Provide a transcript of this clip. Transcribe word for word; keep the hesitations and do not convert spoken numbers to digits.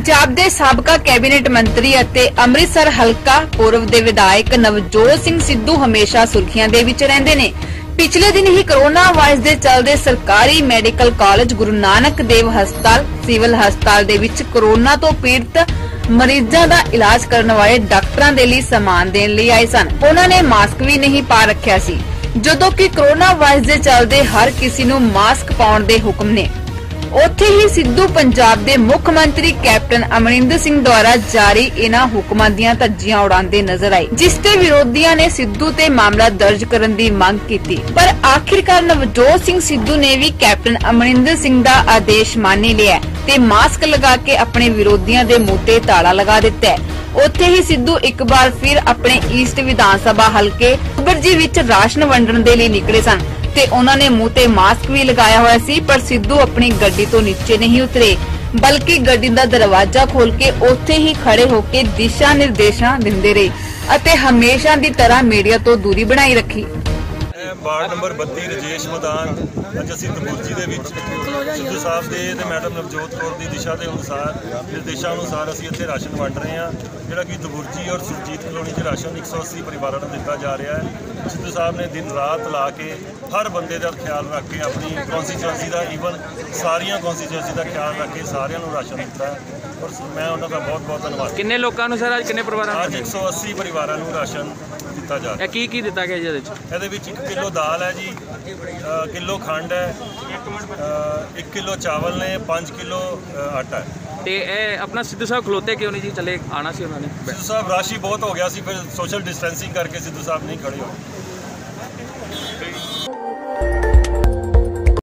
पंजाब के साबका कैबिनेट मंत्री ਅਤੇ ਅੰਮ੍ਰਿਤਸਰ हलका पूर्व के विधायक नवजोत सिंह सिद्धू हमेशा सुर्खियां दे विच रहिंदे ने। पिछले दिन ही कोरोना वायरस के चलते सरकारी मैडिकल कॉलेज गुरु नानक देव हस्पताल सिविल हस्पताल दे विच कोरोना तो पीड़ित मरीजों का इलाज करने वाले डॉक्टरों के लिए समान देने लिए आए सन। उन्होंने मास्क भी नहीं पा रखा सी, जदों कि कोरोना वायरस के चलते हर किसी नूं मास्क पाउण दे हुक्म ने। उत्थे ही सिद्धू पंजाब के मुख्य मंत्री कैप्टन अमरिंदर सिंह द्वारा जारी इन्हां हुक्मां दीयां धज्जियां उड़ाते नजर आए, जिसते विरोधियों ने सिद्धू ते मामला दर्ज करने की मांग की। पर आखिरकार नवजोत सिंह सिद्धू ने भी कैप्टन अमरिंदर सिंह का आदेश मानी लिया ते मास्क लगा के अपने विरोधियों के मुंह ते ताला लगा दिता है। उत्थे ही सिद्धू एक बार फिर अपने ईस्ट विधान सभा हलके बरजी विच राशन वंडण दे लई निकले सन ते उन्होंने मुंह ते मास्क भी लगाया हुआ सी। पर सिद्धू अपनी गड्डी तो नीचे नहीं उतरे, बल्कि गड्डी दा दरवाजा खोल के उत्थे ही खड़े होके दिशा निर्देशां दिंदे रहे अते हमेशा दी तरह मीडिया तो दूरी बनाई रखी। वार्ड नंबर बत्ती रजेश मैदान अज असीं तबूरजी दे विच सिद्धू साहब दे ते मैडम नवजोत कौर दी दिशा के अनुसार निर्देशों अनुसार असीं इत्थे राशन वंड रहे हैं, जिहड़ा कि तबूरजी और सुरजीत कलोनी च राशन एक सौ अस्सी परिवारों को दिता जा रहा है। सिद्धू साहब ने दिन रात ला के हर बंदे का ख्याल रख के अपनी कॉन्स्टिट्यूएंसी का ईवन सारिया कॉन्स्टिट्यूएंसी का ख्याल रख के सारिਆਂ ਨੂੰ राशन दिता और मैं उन्होंने बहुत बहुत धन्यवाद। किन्ने लोगों सर अज किन्ने परिवार अज एक सौ अस्सी परिवारों को राशन दिता जा रहा है। की की दिता गया जी? ਇਹਦੇ ਵਿੱਚ एक किलो दाल है जी, किलो खंड है, एक किलो चावल ने, पाँच किलो आटा है। ਤੇ ਇਹ ਆਪਣਾ ਸਿੱਧੂ ਸਾਹਿਬ ਖਲੋਤੇ ਕਿਉਂ ਨਹੀਂ ਜੀ? ਚਲੇ ਆਣਾ ਸੀ ਉਹਨਾਂ ਨੇ। सिद्धू साहब राशि बहुत हो गया सी, फिर सोशल डिस्टेंसिंग करके सिद्धू साहब नहीं खड़े हो।